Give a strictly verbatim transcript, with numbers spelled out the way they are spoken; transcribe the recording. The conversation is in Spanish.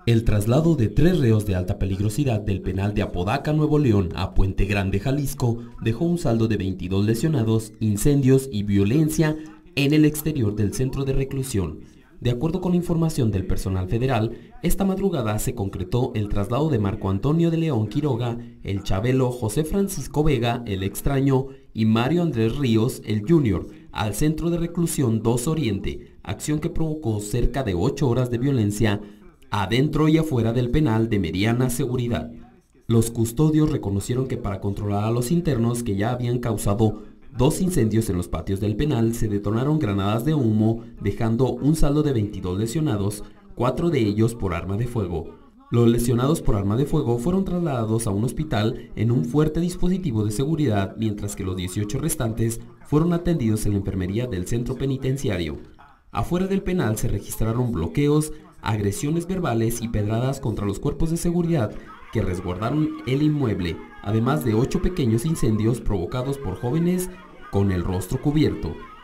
El traslado de tres reos de alta peligrosidad del penal de Apodaca, Nuevo León, a Puente Grande, Jalisco, dejó un saldo de veintidós lesionados, incendios y violencia en el exterior del centro de reclusión. De acuerdo con información del personal federal, esta madrugada se concretó el traslado de Marco Antonio de León Quiroga, el Chabelo José Francisco Vega, el Extraño, y Mario Andrés Ríos, el Junior, al centro de reclusión dos Oriente, acción que provocó cerca de ocho horas de violencia adentro y afuera del penal de mediana seguridad. Los custodios reconocieron que para controlar a los internos que ya habían causado dos incendios en los patios del penal, se detonaron granadas de humo, dejando un saldo de veintidós lesionados, cuatro de ellos por arma de fuego. Los lesionados por arma de fuego fueron trasladados a un hospital en un fuerte dispositivo de seguridad, mientras que los dieciocho restantes fueron atendidos en la enfermería del centro penitenciario. Afuera del penal se registraron bloqueos, agresiones verbales y pedradas contra los cuerpos de seguridad que resguardaron el inmueble, además de ocho pequeños incendios provocados por jóvenes con el rostro cubierto.